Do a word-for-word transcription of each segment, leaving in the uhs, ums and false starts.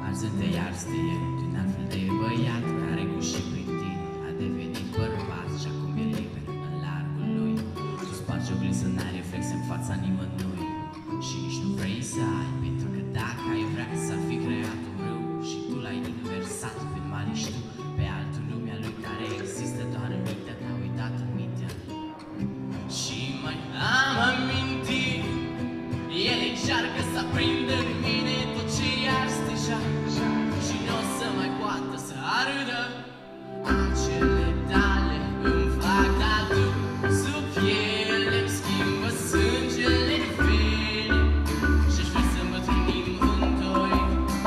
Arzând te iar stie din altfel de băiat care cu și prin tine a devenit bărbat și acum e liber în largul lui. Tu spargi o glisă, n-ai reflexe în fața nimănui și nici nu vrei să ai, pentru că dacă ai vrea s-ar fi creat un râu și tu l-ai inversat, când mai ești tu pe altul, lumea lui care există doar în mintea ta, uitat în mintea lui. Și mai am amintit, el încearcă să aprindă în mine tot ce i-ar steja și nu o să mai poată să arădă. Acele tale îmi fac tatu sub piele, îmi schimbă sângele în vene și-aș vrea să mă trănim în doi.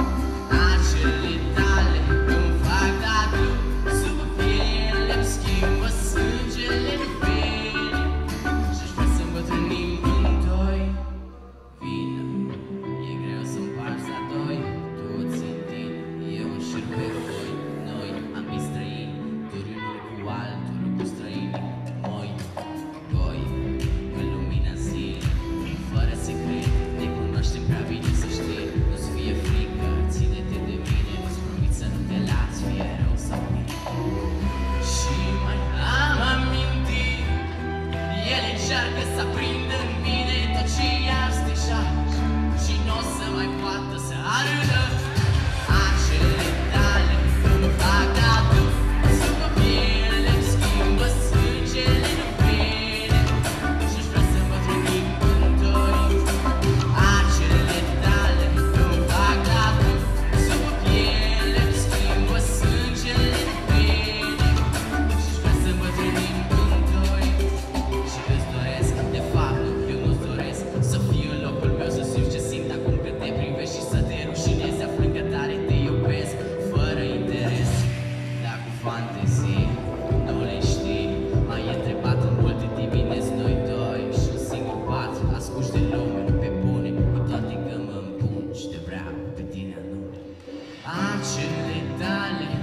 Acele tale îmi fac tatu sub piele, îmi schimbă sângele în vene și-aș vrea să mă trănim în doi. Vină, e greu să împarți la doi, toți în tine, eu înșir pe voi. Noi, ambii străini, duri unul cu altul, cu străini, moi, goi, în lumina zilei, fără secret, ne cunoaștem prea bine să știi, nu-ți fie frică, ține-te de mine, îți promit să nu te lați, fie rău sau bine. Și mai am amintit, el încearcă să aprindă în mine tot ce i-ar steja și nu o să mai poată să arădă. Acele tale îmi fac tatu sub piele, îmi schimbă sângele în vene și-aș vrea să mă trănim în doi. Acele tale îmi fac tatu sub piele, îmi schimbă sângele în vene și-aș vrea să mă trănim în doi. Și îți doresc, de fapt, eu nu-ți doresc să fii în locul meu, să simți ce simt acum când te privești și să te rușinezi aflând că tare te iubesc, fără interes, dar cu fantezie, nu le știi. M-ai întrebat în multe dimineți noi doi și un singur pat, ascuși de lume, pe bune, cu toate că mă împungi de vreau pe tine anume. Acele tale